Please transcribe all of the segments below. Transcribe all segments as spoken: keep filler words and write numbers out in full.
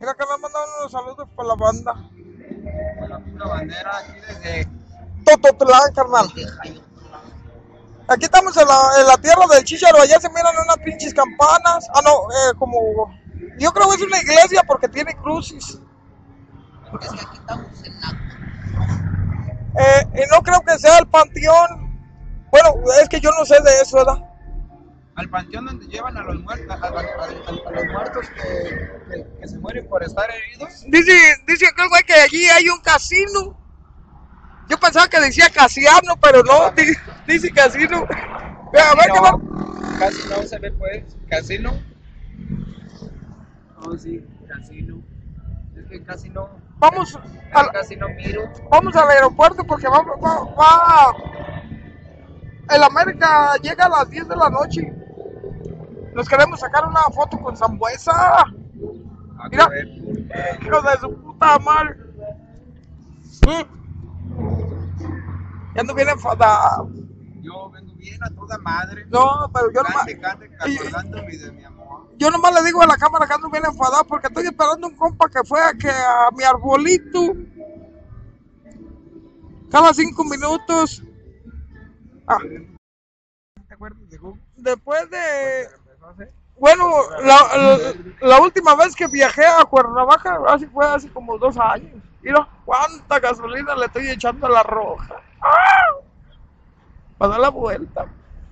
Mira que nos mandan unos saludos para la banda. Con la pura bandera aquí desde Tototlán, carnal. Aquí estamos en la, en la tierra del Chícharo, allá se miran unas pinches campanas. Ah, no, eh, como... Yo creo que es una iglesia porque tiene crucis. Porque es que aquí estamos en la... Eh, y no creo que sea el panteón. Bueno, es que yo no sé de eso, ¿verdad? al panteón donde llevan a los muertos, a, a- a- a- a los muertos que, que- que se mueren por estar heridos. Dice, dice aquel güey que allí hay un casino. Yo pensaba que decía Casiano, pero no, di- dice casino. Vea, a ver qué va. No, casi no se ve pues, casino. Oh sí, casino. Es que casi no, Vamos al, casi no miro. vamos al aeropuerto porque va, va, va- el América llega a las diez de la noche. Nos queremos sacar una foto con Zambuesa. A Mira. ver. Hijo de su puta madre. Mm. Ya ando bien enfadado. Yo vengo bien a toda madre. No, pero yo nomás, Cante, cante, acordándome de mi amor. yo nomás le digo a la cámara que ando bien enfadado porque estoy esperando un compa que fue a, que a mi arbolito. Cada cinco minutos. Ah, ¿Te acuerdas de Google? después de... Empezó a hacer. Bueno, la, la, la última vez que viajé a Cuernavaca así fue hace como dos años. Mira cuánta gasolina le estoy echando a la roja. ¡Ah! Para dar la vuelta.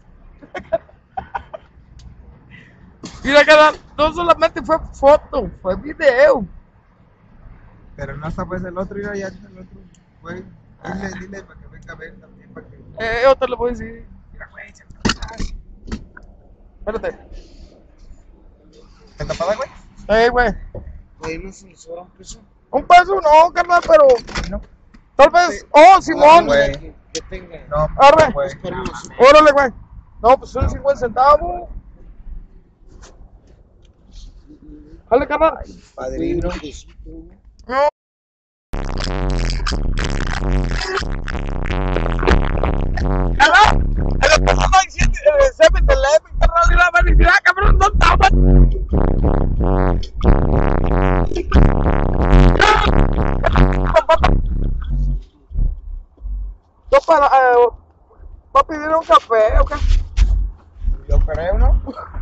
Mira, carnal, no solamente fue foto, fue video. Pero no está pues el otro, mira, ya está el otro. Güey, dile, dile para que venga a ver también, para que... Eh, yo te lo voy a decir. Mira, güey, se Espérate. ¿Te tapada, güey? Eh, güey. Güey, no se les sobra un peso. Un peso no, carnal, pero No. tal vez. Oh, Simón. güey. Que, que tenga. No, Arre. güey. Carlos, Órale, güey. No, pues son cincuenta centavos. Dale, carnal. Padrino. No. Carnal, el pasando en seven eleven, carnal, y la felicidad, cabrón, no estaba. Yo para, eh, para pedir un café, ¿o qué? Yo creo, ¿no?